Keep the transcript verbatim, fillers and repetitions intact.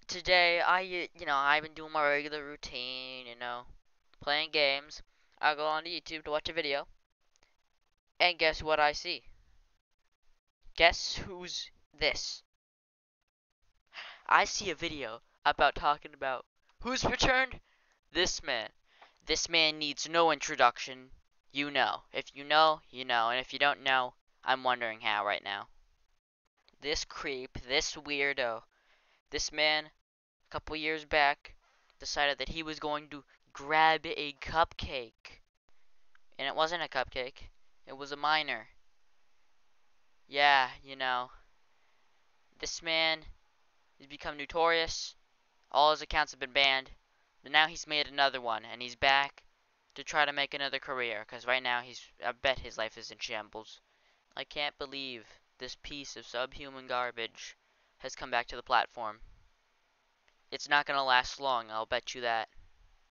today I, uh, you know, I've been doing my regular routine, you know, playing games. I go on to YouTube to watch a video, and guess what I see? Guess who's this? I see a video about talking about who's returned? This man. This man needs no introduction. You know. If you know, you know. And if you don't know, I'm wondering how right now. This creep, this weirdo, this man, a couple years back, decided that he was going to grab a cupcake. And it wasn't a cupcake, it was a minor. Yeah, you know. This man has become notorious. All his accounts have been banned. But now he's made another one, and he's back to try to make another career. Because right now, he's I bet his life is in shambles. I can't believe this piece of subhuman garbage has come back to the platform. It's not going to last long, I'll bet you that.